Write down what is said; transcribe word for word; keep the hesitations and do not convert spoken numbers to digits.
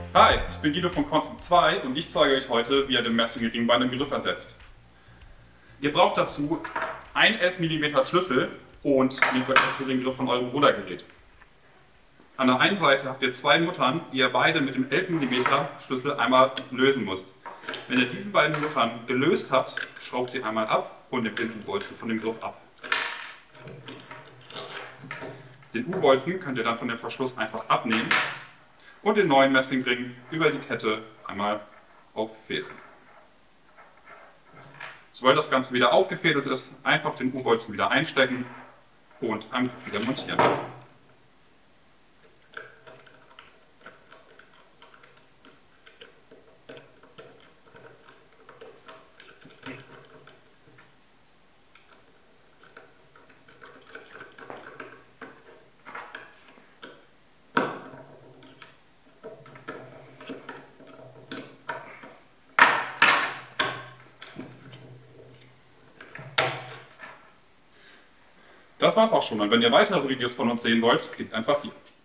Hi, ich bin Guido von Concept zwei und ich zeige euch heute, wie ihr den Messingring bei einem Griff ersetzt. Ihr braucht dazu einen elf Millimeter Schlüssel und den Böttcher für den Griff von eurem Rudergerät. An der einen Seite habt ihr zwei Muttern, die ihr beide mit dem elf Millimeter Schlüssel einmal lösen müsst. Wenn ihr diese beiden Muttern gelöst habt, schraubt sie einmal ab und nehmt den U-Bolzen von dem Griff ab. Den U-Bolzen könnt ihr dann von dem Verschluss einfach abnehmen und den neuen Messingring über die Kette einmal auffädeln. Sobald das Ganze wieder aufgefädelt ist, einfach den U-Bolzen wieder einstecken und am Griff wieder montieren. Das war's auch schon und wenn ihr weitere Videos von uns sehen wollt, klickt einfach hier.